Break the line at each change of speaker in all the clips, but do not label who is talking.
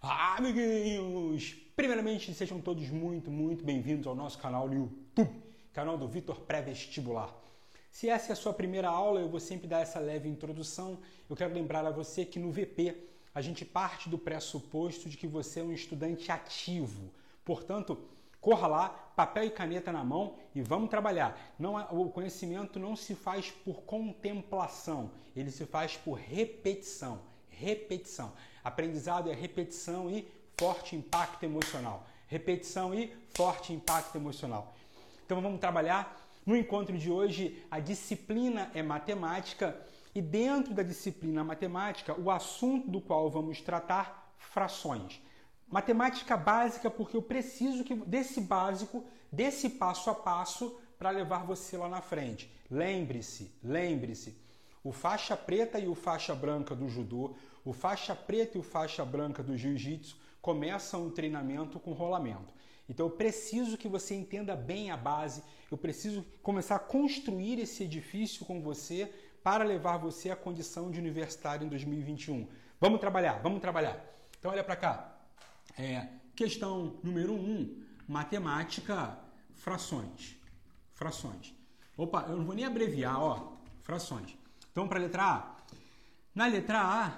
Amiguinhos! Primeiramente, sejam todos muito bem-vindos ao nosso canal no YouTube, canal do Vitor Pré-Vestibular. Se essa é a sua primeira aula, eu vou sempre dar essa leve introdução. Eu quero lembrar a você que no VP a gente parte do pressuposto de que você é um estudante ativo. Portanto, corra lá, papel e caneta na mão e vamos trabalhar. O conhecimento não se faz por contemplação, ele se faz por repetição. Repetição. Aprendizado é repetição e forte impacto emocional. Repetição e forte impacto emocional. Então vamos trabalhar. No encontro de hoje, a disciplina é matemática e dentro da disciplina matemática, o assunto do qual vamos tratar, frações. Matemática básica porque eu preciso desse básico, desse passo a passo para levar você lá na frente. Lembre-se. O faixa preta e o faixa branca do judô, o faixa preta e o faixa branca do jiu-jitsu começam o treinamento com rolamento. Então eu preciso que você entenda bem a base, eu preciso começar a construir esse edifício com você para levar você à condição de universitário em 2021. Vamos trabalhar. Então olha para cá. Questão número 1, matemática, frações. Opa, eu não vou nem abreviar, ó, frações. Então, para a letra A. Na letra A,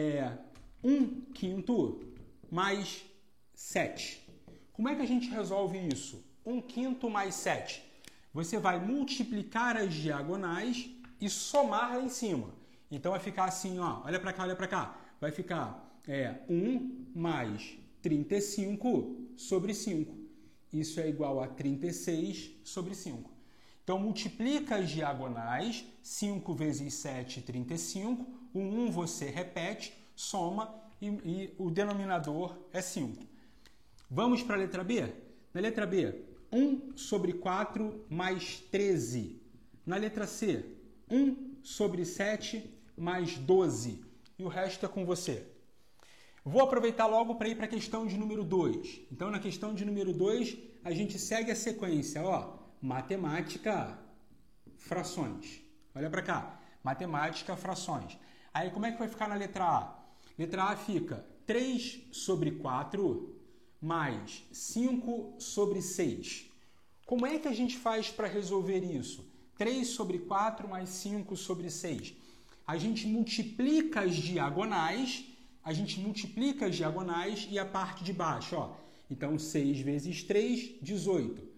1/5 mais 7. Como é que a gente resolve isso? 1/5 mais 7. Você vai multiplicar as diagonais e somar lá em cima. Então, vai ficar assim, ó, olha para cá. Vai ficar 1 mais 35 sobre 5. Isso é igual a 36 sobre 5. Então, multiplica as diagonais, 5 vezes 7, 35. O 1 você repete, soma e o denominador é 5. Vamos para a letra B? Na letra B, 1 sobre 4 mais 13. Na letra C, 1 sobre 7 mais 12. E o resto é com você. Vou aproveitar logo para ir para a questão de número 2. Então, na questão de número 2, a gente segue a sequência, ó. Matemática, frações. Olha para cá. Matemática, frações. Aí, como é que vai ficar na letra A? Letra A fica 3 sobre 4 mais 5 sobre 6. Como é que a gente faz para resolver isso? 3 sobre 4 mais 5 sobre 6. A gente multiplica as diagonais e a parte de baixo, ó. Então, 6 vezes 3, 18.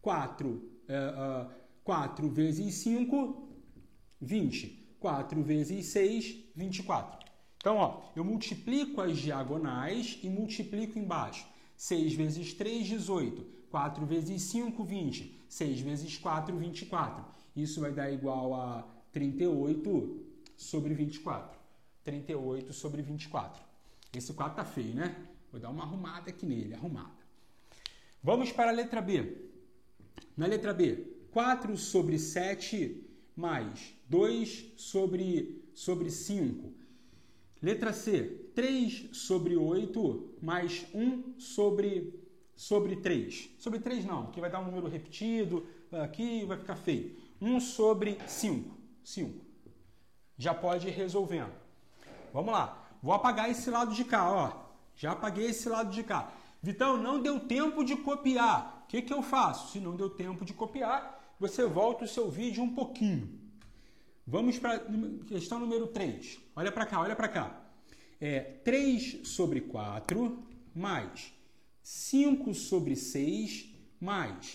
4 vezes 5, 20. 4 vezes 6, 24. Então, ó, eu multiplico as diagonais e multiplico embaixo. 6 vezes 3, 18. 4 vezes 5, 20. 6 vezes 4, 24. Isso vai dar igual a 38 sobre 24. 38 sobre 24. Esse 4 tá feio, né? Vou dar uma arrumada aqui nele, arrumada. Vamos para a letra B. Na letra B, 4 sobre 7 mais 2 sobre 5. Letra C, 3 sobre 8 mais 1 sobre 3. Sobre 3 não, porque vai dar um número repetido, aqui vai ficar feio. 1 sobre 5. 5. Já pode ir resolvendo. Vamos lá. Vou apagar esse lado de cá, ó. Já apaguei esse lado de cá. Vitão, não deu tempo de copiar. O que eu faço? Se não deu tempo de copiar, você volta o seu vídeo um pouquinho. Vamos para a questão número 3. Olha para cá. 3 sobre 4 mais 5 sobre 6 mais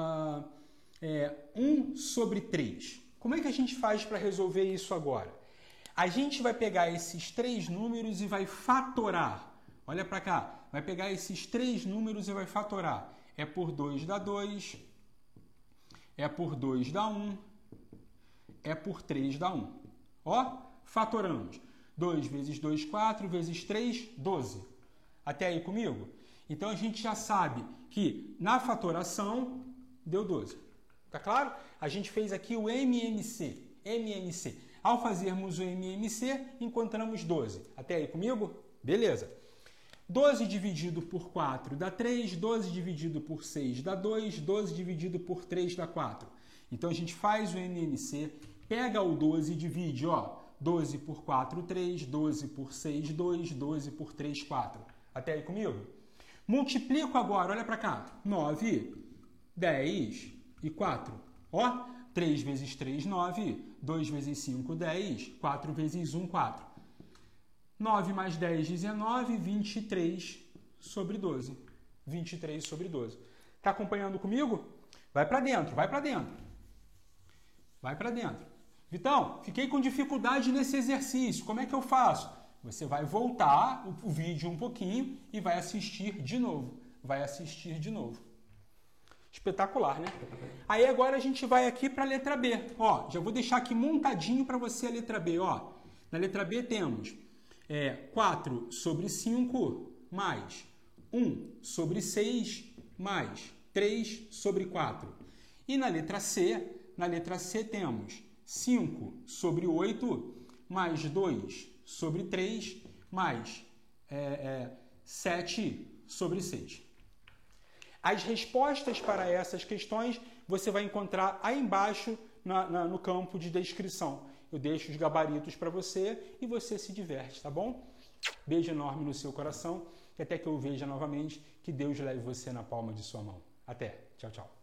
1 sobre 3. Como é que a gente faz para resolver isso agora? A gente vai pegar esses 3 números e vai fatorar. Olha para cá, vai pegar esses 3 números e vai fatorar. É por 2 dá 2, é por 2 dá 1, é por 3 dá 1. Ó, fatoramos. 2 vezes 2, 4, vezes 3, 12. Até aí comigo? Então a gente já sabe que na fatoração deu 12. Tá claro? A gente fez aqui o MMC. Ao fazermos o MMC, encontramos 12. Até aí comigo? Beleza. 12 dividido por 4 dá 3, 12 dividido por 6 dá 2, 12 dividido por 3 dá 4. Então a gente faz o MMC, pega o 12 e divide, ó, 12 por 4, 3, 12 por 6, 2, 12 por 3, 4. Até aí comigo? Multiplico agora, olha para cá. 9, 10 e 4. Ó, 3 vezes 3, 9. 2 vezes 5, 10. 4 vezes 1, 4. 9 mais 10, 19. 23 sobre 12. 23 sobre 12. Tá acompanhando comigo? Vai para dentro, vai para dentro. Vai para dentro. Vitão, fiquei com dificuldade nesse exercício. Como é que eu faço? Você vai voltar o vídeo um pouquinho e vai assistir de novo. Vai assistir de novo. Espetacular, né? Aí agora a gente vai aqui para a letra B. Ó, já vou deixar aqui montadinho para você a letra B. Ó, na letra B temos 4 sobre 5 mais 1 sobre 6 mais 3 sobre 4. E na letra C temos 5 sobre 8 mais 2 sobre 3 mais 7 sobre 6. As respostas para essas questões você vai encontrar aí embaixo no campo de descrição. Eu deixo os gabaritos para você e você se diverte, tá bom? Beijo enorme no seu coração e até que eu veja novamente, que Deus leve você na palma de sua mão. Até. Tchau, tchau.